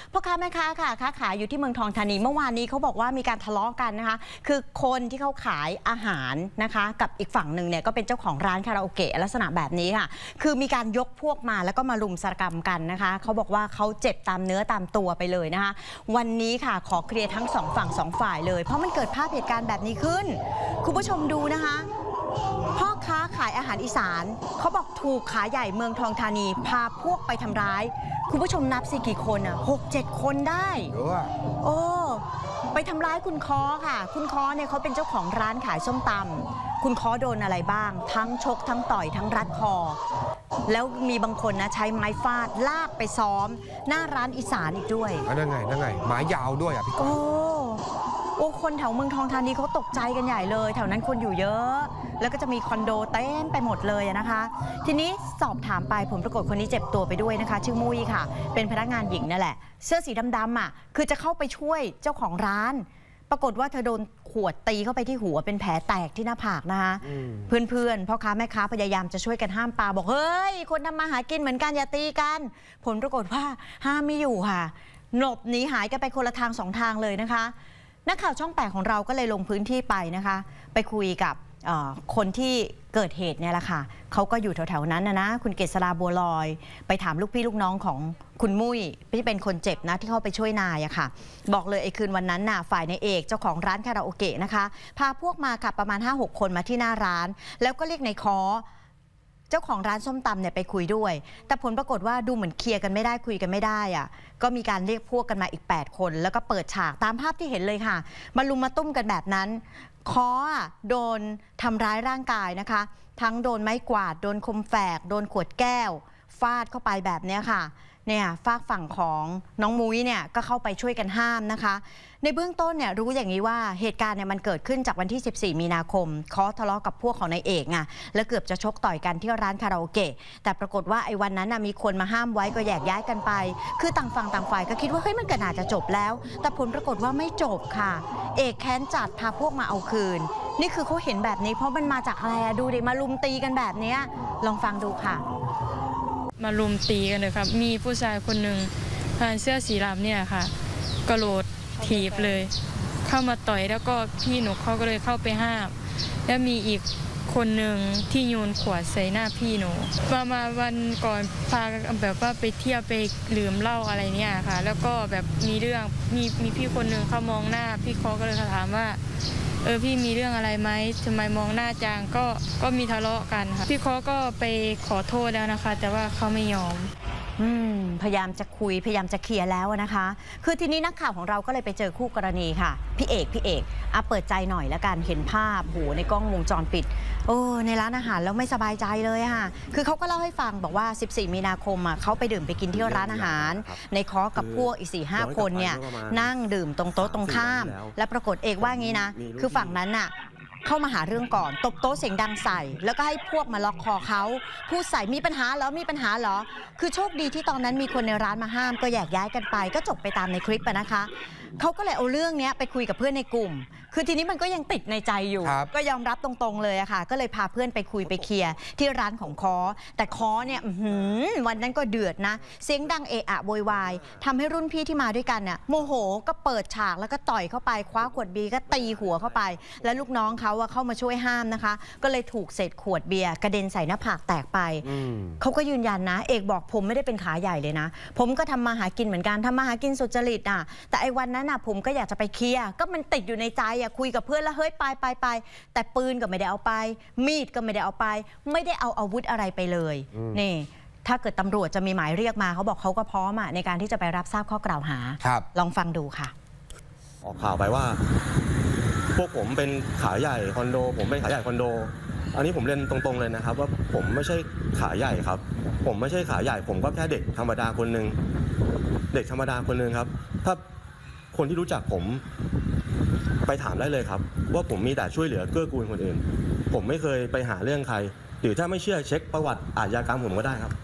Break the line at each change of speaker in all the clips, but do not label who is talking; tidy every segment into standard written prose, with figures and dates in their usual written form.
พ่อค้าแม่ค้าค่ะค้าขายอยู่ที่เมืองทองธานีเมื่อวานนี้เขาบอกว่ามีการทะเลาะกันนะคะคือคนที่เขาขายอาหารนะคะกับอีกฝั่งหนึ่งเนี่ยก็เป็นเจ้าของร้านคาราโอเกะลักษณะแบบนี้ค่ะคือมีการยกพวกมาแล้วก็มารุมสกรรมกันนะคะเขาบอกว่าเขาเจ็บตามเนื้อตามตัวไปเลยนะคะวันนี้ค่ะขอเคลียร์ทั้ง2 ฝั่ง2 ฝ่ายเลยเพราะมันเกิดภาพเหตุการณ์แบบนี้ขึ้นคุณผู้ชมดูนะคะพ่อค้าขายอาหารอีสานเขาบอกถูกขาใหญ่เมืองทองธานีพาพวกไปทำร้ายคุณผู้ชมนับสิกี่คนอ่ะ6-7 คนได้โอ้ไปทำร้ายคุณค้อค่ะคุณค้อเนี่ยเขาเป็นเจ้าของร้านขายส้มตำคุณค้อโดนอะไรบ้างทั้งชกทั้งต่อยทั้งรัดคอแล้วมีบางคนนะใช้ไม้ฟาดลากไปซ้อมหน้าร้านอีสานอีกด้วย
นั่นไงไม้ยาวด้วยอ่ะพี่ก้
โอ้คนแถวเมืองทองธานีเขาตกใจกันใหญ่เลยแถวนั้นคนอยู่เยอะแล้วก็จะมีคอนโดเต็มไปหมดเลยนะคะทีนี้สอบถามไปผลปรากฏคนนี้เจ็บตัวไปด้วยนะคะชื่อมุ้ยค่ะเป็นพนักงานหญิงนั่นแหละเสื้อสีดำๆอ่ะคือจะเข้าไปช่วยเจ้าของร้านปรากฏว่าเธอโดนขวดตีเข้าไปที่หัวเป็นแผลแตกที่หน้าผากนะคะเพื่อนพ่อค้าแม่ค้าพยายามจะช่วยกันห้ามปาบอกเฮ้ยคนทำมาหากินเหมือนกันอย่าตีกันผลปรากฏว่าห้ามไม่อยู่ค่ะหลบหนีหายกันไปคนละทาง2 ทางเลยนะคะนักข่าวช่อง8ของเราก็เลยลงพื้นที่ไปนะคะไปคุยกับคนที่เกิดเหตุเนี่ยแหละค่ะเขาก็อยู่แถวๆนั้นนะคุณเกษราบัวลอยไปถามลูกพี่ลูกน้องของคุณมุ้ยที่เป็นคนเจ็บนะที่เข้าไปช่วยนายอะค่ะบอกเลยไอ้คืนวันนั้นน่ะฝ่ายนายเอกเจ้าของร้านคาราโอเกะนะคะพาพวกมาค่ะประมาณ 5-6 คนมาที่หน้าร้านแล้วก็เรียกนายค้อเจ้าของร้านส้มตำเนี่ยไปคุยด้วยแต่ผลปรากฏว่าดูเหมือนเคลียร์กันไม่ได้คุยกันไม่ได้อะก็มีการเรียกพวกกันมาอีก8 คนแล้วก็เปิดฉากตามภาพที่เห็นเลยค่ะมาลุมมาตุ้มกันแบบนั้นค้อโดนทำร้ายร่างกายนะคะทั้งโดนไม้กวาดโดนคมแฝกโดนขวดแก้วฟาดเข้าไปแบบนี้ค่ะเนี่ยฝากฝั่งของน้องมุ้ยเนี่ยก็เข้าไปช่วยกันห้ามนะคะในเบื้องต้นเนี่ยรู้อย่างนี้ว่าเหตุการณ์เนี่ยมันเกิดขึ้นจากวันที่14 มีนาคมค้อทะเลาะกับพวกของนายเอกไงแล้วเกือบจะชกต่อยกันที่ร้านคาราโอเกะแต่ปรากฏว่าไอ้วันนั้นมีคนมาห้ามไว้ก็แยกย้ายกันไปคือต่างฝั่งต่างฝ่ายก็คิดว่าเฮ้ยมันก็น่าจะจบแล้วแต่ผลปรากฏว่าไม่จบค่ะเอกแค้นจัดพาพวกมาเอาคืนนี่คือเขาเห็นแบบนี้เพราะมันมาจากอะไรดูดิมาลุมตีกันแบบนี้ลองฟังดูค่ะ
มารุมตีกันเลยครับมีผู้ชายคนหนึ่งเสื้อสีดำเนี่ยค่ะกระโดดถีบเลยเข้ามาต่อยแล้วก็พี่หนูเขาก็เลยเข้าไปห้ามแล้วมีอีกคนหนึ่งที่โยนขวดใส่หน้าพี่หนูมาวันก่อนพาแบบว่าไปเที่ยวไปดื่มเหล้าอะไรเนี่ยค่ะแล้วก็แบบมีเรื่องมีพี่คนหนึ่งเขามองหน้าพี่เขาก็เลยถามว่าพี่มีเรื่องอะไรไหมทำไมมองหน้าจังก็มีทะเลาะกันค่ะพี่เขาก็ไปขอโทษแล้วนะคะแต่ว่าเขาไม่ยอม
พยายามจะคุยพยายามจะเคลียร์แล้วนะคะคือทีนี้นักข่าวของเราก็เลยไปเจอคู่กรณีค่ะพี่เอกเปิดใจหน่อยแล้วกันเห็นภาพในกล้องวงจรปิดในร้านอาหารแล้วไม่สบายใจเลยค่ะคือเขาก็เล่าให้ฟังบอกว่า14 มีนาคมเขาไปดื่มไปกินที่ร้านอาหารในค้อกับพวกอีก 4-5 คนเนี่ยนั่งดื่มตรงโต๊ะตรงข้ามและปรากฏเอกว่างี้นะคือฝั่งนั้นน่ะเข้ามาหาเรื่องก่อนตบโต๊ะเสียงดังใส่แล้วก็ให้พวกมาล็อกคอเขาพูดใส่มีปัญหาเหรอคือโชคดีที่ตอนนั้นมีคนในร้านมาห้ามก็แยกย้ายกันไปก็จบไปตามในคลิปนะคะเขาก็เลยเอาเรื่องนี้ไปคุยกับเพื่อนในกลุ่มคือทีนี้มันก็ยังติดในใจอยู่ก็ยอมรับตรงๆเลยอะค่ะก็เลยพาเพื่อนไปคุยไปเคลียร์ที่ร้านของค้อแต่ค้อเนี่ยวันนั้นก็เดือดนะเสียงดังเอะอะโวยวายทำให้รุ่นพี่ที่มาด้วยกันเนี่ยโมโหก็เปิดฉากแล้วก็ต่อยเข้าไปคว้าขวดเบียร์ก็ตีหัวเข้าไปแล้วลูกน้องเขาเข้ามาช่วยห้ามนะคะก็เลยถูกเศษขวดเบียร์กระเด็นใส่หน้าผากแตกไปเขาก็ยืนยันนะเอกบอกผมไม่ได้เป็นขาใหญ่เลยนะผมก็ทำมาหากินเหมือนกันทำมาหากินสุจริตอ่ะแต่ไอ้วันนั้นผมก็อยากจะไปเคลียร์ก็มันติดอยู่ในใจคุยกับเพื่อนแล้วเฮ้ยไปแต่ปืนก็ไม่ได้เอาไปมีดก็ไม่ได้เอาไปไม่ได้เอาอาวุธอะไรไปเลยนี่ถ้าเกิดตำรวจจะมีหมายเรียกมาเขาบอกเขาก็พร้อมในการที่จะไปรับทราบข้อกล่าวหาลองฟังดูค่ะ
ออกข่าวไปว่าพวกผมเป็นขาใหญ่คอนโดผมเป็นขาใหญ่คอนโดอันนี้ผมเรียนตรงๆเลยนะครับว่าผมไม่ใช่ขาใหญ่ครับผมไม่ใช่ขาใหญ่ผมก็แค่เด็กธรรมดาคนหนึ่งครับถ้าคนที่รู้จักผมไปถามได้เลยครับว่าผมมีแต่ช่วยเหลือเกื้อกูลคนอื่นผมไม่เคยไปหาเรื่องใครหรือถ้าไม่เชื่อเช็คประวัติอาชญากรรมผมก็ได้ครับ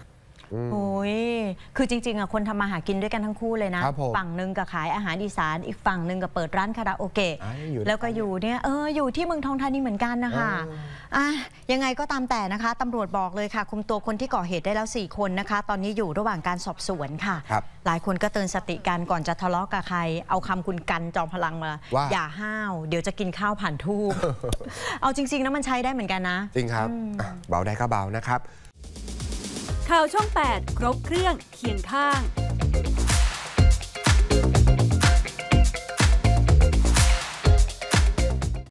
โอ้ยคือจริงๆคนทำมาหากินด้วยกันทั้งคู่เลยนะฝั่งหนึ่งก็ขายอาหารอีสานอีกฝั่งหนึ่งก็เปิดร้านคาราโอเกะแล้วก็อยู่เนี่ยอยู่ที่เมืองทองธานีเหมือนกันนะคะยังไงก็ตามแต่นะคะตำรวจบอกเลยค่ะคุมตัวคนที่ก่อเหตุได้แล้ว4 คนนะคะตอนนี้อยู่ระหว่างการสอบสวนค่ะหลายคนก็เตือนสติกันก่อนจะทะเลาะกับใครเอาคำคุณกันจอมพลังมาอย่าห้าวเดี๋ยวจะกินข้าวผ่านทูบ เอาจริงๆนะมันใช้ได้เหมือนกันนะ
จริงครับเบาได้ก็เบานะครับ
ข่าวช่อง 8 ครบเครื่องเคียงข้าง